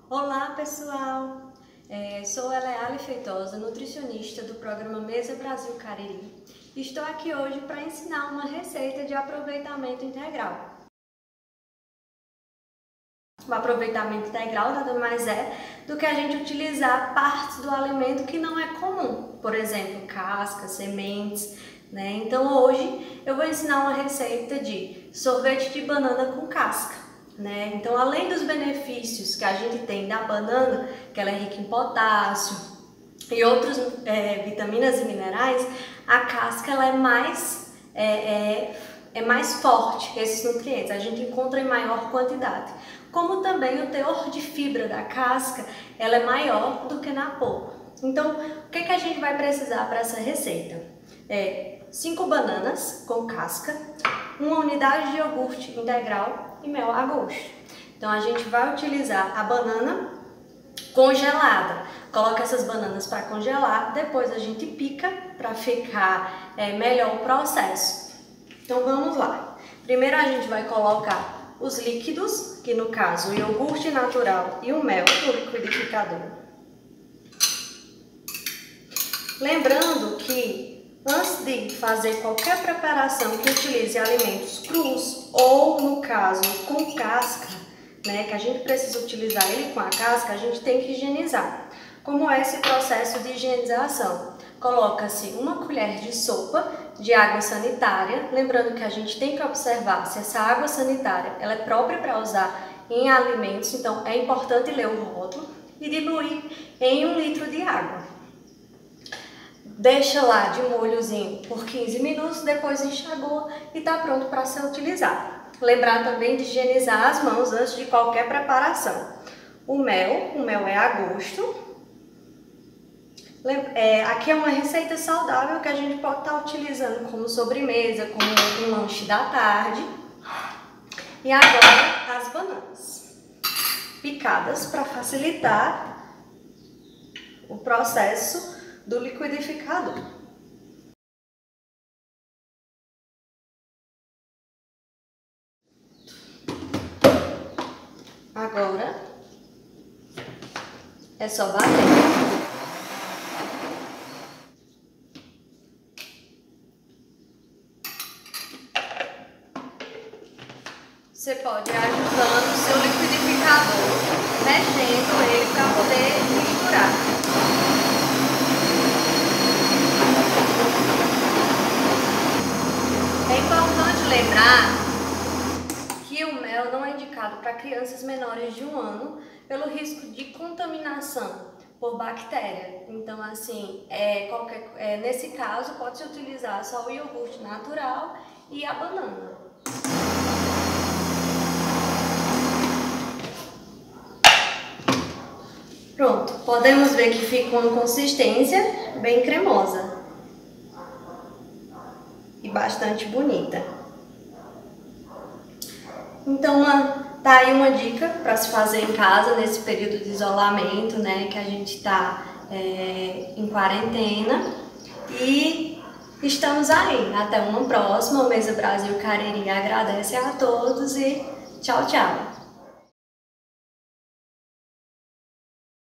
Olá pessoal, sou Eleale Feitosa, nutricionista do programa Mesa Brasil Cariri. Estou aqui hoje para ensinar uma receita de aproveitamento integral. O aproveitamento integral nada mais é do que a gente utilizar partes do alimento que não é comum, por exemplo, cascas, sementes, né? Então hoje eu vou ensinar uma receita de sorvete de banana com casca. Então, além dos benefícios que a gente tem da banana, que ela é rica em potássio e outras vitaminas e minerais, a casca ela é mais forte, esses nutrientes, a gente encontra em maior quantidade. Como também o teor de fibra da casca ela é maior do que na polpa. Então, o que a gente vai precisar para essa receita? 5 bananas com casca, uma unidade de iogurte integral e mel a gosto. Então a gente vai utilizar a banana congelada. Coloca essas bananas para congelar, depois a gente pica para ficar melhor o processo. Então vamos lá. Primeiro a gente vai colocar os líquidos, que no caso o iogurte natural e o mel no liquidificador. Lembrando que antes de fazer qualquer preparação que utilize alimentos crus ou, no caso, com casca, que a gente precisa utilizar ele com a casca, a gente tem que higienizar. Como é esse processo de higienização? Coloca-se uma colher de sopa de água sanitária, lembrando que a gente tem que observar se essa água sanitária ela é própria para usar em alimentos, então é importante ler o rótulo, e diluir em 1 litro de água. Deixa lá de molhozinho por 15 minutos, depois enxagou e está pronto para ser utilizado. Lembrar também de higienizar as mãos antes de qualquer preparação. O mel é a gosto. Aqui é uma receita saudável que a gente pode estar utilizando como sobremesa, como um lanche da tarde. E agora as bananas picadas para facilitar o processo do liquidificador. Agora é só bater. Você pode ir ajustando o seu liquidificador, mexendo ele para poder misturar. É importante lembrar que o mel não é indicado para crianças menores de 1 ano pelo risco de contaminação por bactéria. Então, assim, nesse caso, pode-se utilizar só o iogurte natural e a banana. Pronto, podemos ver que fica uma consistência bem cremosa e bastante bonita. Então, tá aí uma dica para se fazer em casa nesse período de isolamento, que a gente está em quarentena. E estamos aí. Até uma próxima. O Mesa Brasil Cariri agradece a todos e tchau, tchau!